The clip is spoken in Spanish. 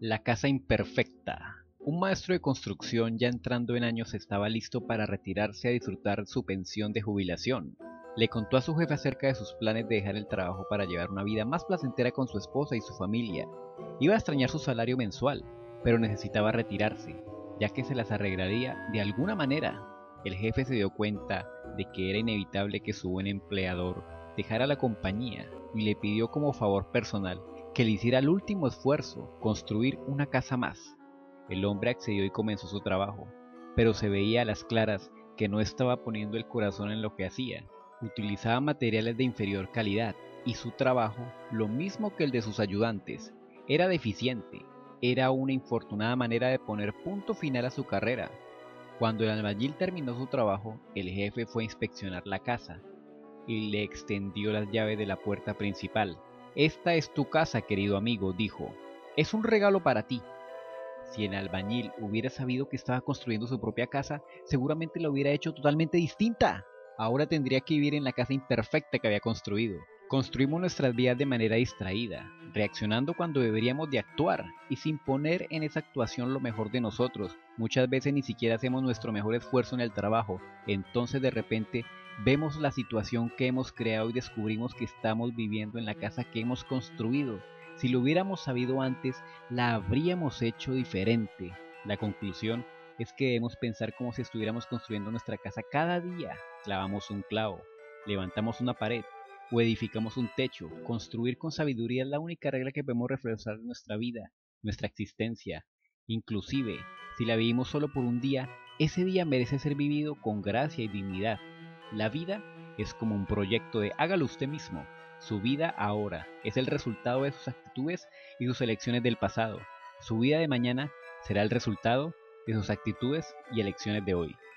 La casa imperfecta. Un maestro de construcción ya entrando en años estaba listo para retirarse a disfrutar su pensión de jubilación. Le contó a su jefe acerca de sus planes de dejar el trabajo para llevar una vida más placentera con su esposa y su familia. Iba a extrañar su salario mensual, pero necesitaba retirarse, ya que se las arreglaría de alguna manera. El jefe se dio cuenta de que era inevitable que su buen empleador dejara la compañía y le pidió como favor personal que le hiciera el último esfuerzo, construir una casa más. El hombre accedió y comenzó su trabajo, pero se veía a las claras que no estaba poniendo el corazón en lo que hacía. Utilizaba materiales de inferior calidad y su trabajo, lo mismo que el de sus ayudantes, era deficiente. Era una infortunada manera de poner punto final a su carrera. Cuando el albañil terminó su trabajo, el jefe fue a inspeccionar la casa y le extendió las llaves de la puerta principal. Esta es tu casa, querido amigo, dijo. Es un regalo para ti. Si el albañil hubiera sabido que estaba construyendo su propia casa, seguramente la hubiera hecho totalmente distinta. Ahora tendría que vivir en la casa imperfecta que había construido. Construimos nuestras vidas de manera distraída, reaccionando cuando deberíamos de actuar y sin poner en esa actuación lo mejor de nosotros. Muchas veces ni siquiera hacemos nuestro mejor esfuerzo en el trabajo, entonces de repente vemos la situación que hemos creado y descubrimos que estamos viviendo en la casa que hemos construido. Si lo hubiéramos sabido antes, la habríamos hecho diferente. La conclusión es que debemos pensar como si estuviéramos construyendo nuestra casa cada día. Clavamos un clavo, levantamos una pared o edificamos un techo. Construir con sabiduría es la única regla que podemos reflejar en nuestra vida, nuestra existencia. Inclusive, si la vivimos solo por un día, ese día merece ser vivido con gracia y dignidad. La vida es como un proyecto de hágalo usted mismo. Su vida ahora es el resultado de sus actitudes y sus elecciones del pasado. Su vida de mañana será el resultado de sus actitudes y elecciones de hoy.